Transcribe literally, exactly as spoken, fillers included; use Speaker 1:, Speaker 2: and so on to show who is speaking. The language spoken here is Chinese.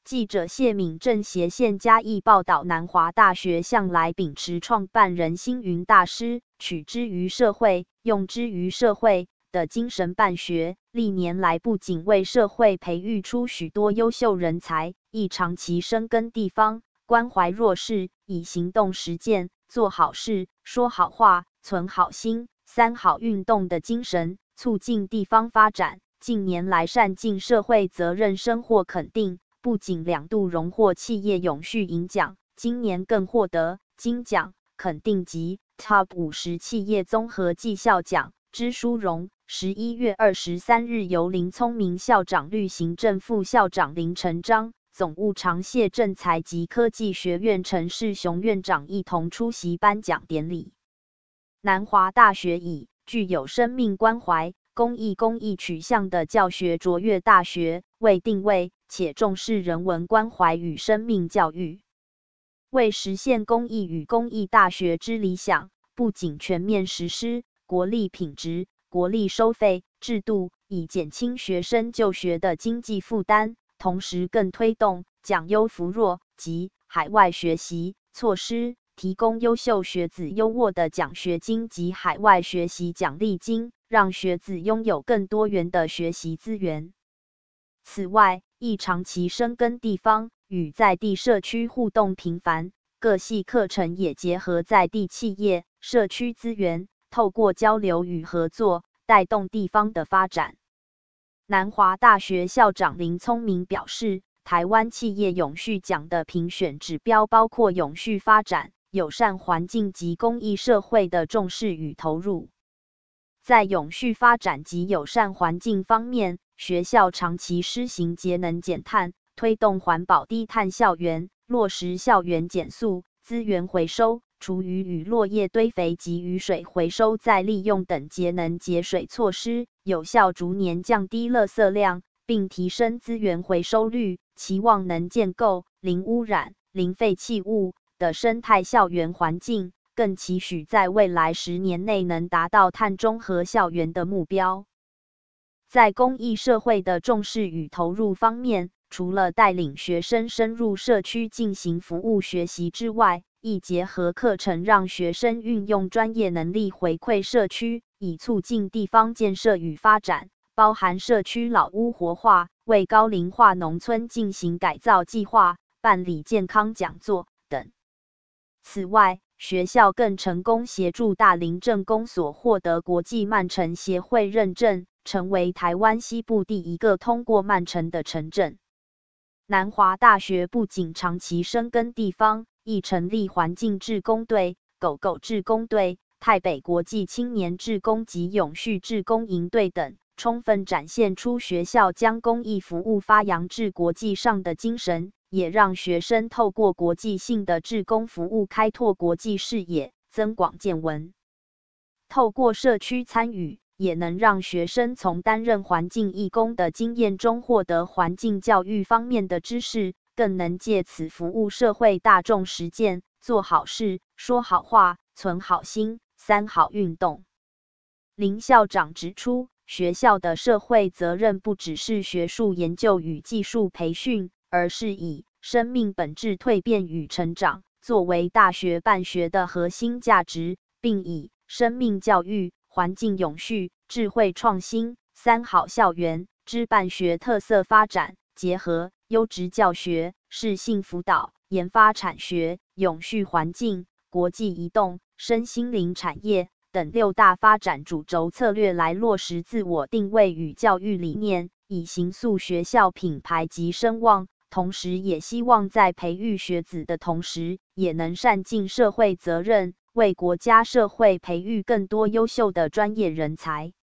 Speaker 1: 记者谢敏正斜线嘉义报道，南华大学向来秉持创办人星云大师取之于社会，用之于社会的精神办学，历年来不仅为社会培育出许多优秀人才，亦长期深耕地方，关怀弱势，以行动实践做好事、说好话、存好心、三好运动的精神，促进地方发展。近年来善尽社会责任，深获肯定。不仅两度荣获企业永续银奖，今年更获得金奖肯定及 Top 五十企业综合绩效奖之殊荣。十一月二十三日，由林聪明校长率行政副校长林成章、总务长谢正才及科技学院陈世雄院长一同出席颁奖典礼。南华大学以具有生命关怀、公益公益取向的教学卓越大学为定位，且重视人文关怀与生命教育。为实现公益与公益大学之理想，不仅全面实施国立品质、国立收费制度，以减轻学生就学的经济负担，同时更推动奖优扶弱及海外学习措施，提供优秀学子优渥的奖学金及海外学习奖励金，让学子拥有更多元的学习资源。此外，亦长期深耕地方，与在地社区互动频繁，各系课程也结合在地企业、社区资源，透过交流与合作，带动地方的发展。南华大学校长林聪明表示，台湾企业永续奖的评选指标包括永续发展、友善环境及公益社会的重视与投入。在永续发展及友善环境方面，学校长期施行节能减碳，推动环保低碳校园，落实校园减塑、资源回收、厨余与落叶堆肥及雨水回收再利用等节能节水措施，有效逐年降低垃圾量，并提升资源回收率，期望能建构零污染、零废弃物的生态校园环境，更期许在未来十年内能达到碳中和校园的目标。在公益社会的重视与投入方面，除了带领学生深入社区进行服务学习之外，亦结合课程让学生运用专业能力回馈社区，以促进地方建设与发展，包含社区老屋活化、为高龄化农村进行改造计划、办理健康讲座等。此外，学校更成功协助大林镇公所获得国际慢城协会认证，成为台湾西部第一个通过慢城的城镇。南华大学不仅长期深耕地方，亦成立环境志工队、狗狗志工队、台北国际青年志工及永续志工营队等，充分展现出学校将公益服务发扬至国际上的精神，也让学生透过国际性的志工服务开拓国际视野，增广见闻。透过社区参与，也能让学生从担任环境义工的经验中获得环境教育方面的知识，更能借此服务社会大众实践，做好事、说好话、存好心、三好运动。林校长指出，学校的社会责任不只是学术研究与技术培训，而是以生命本质蜕变与成长作为大学办学的核心价值，并以生命教育、环境永续、智慧创新、三好校园之办学特色发展，结合优质教学、适性辅导、研发产学、永续环境、国际移动、身心灵产业等六大发展主轴策略来落实自我定位与教育理念，以形塑学校品牌及声望。同时也希望在培育学子的同时，也能善尽社会责任，为国家社会培育更多优秀的专业人才。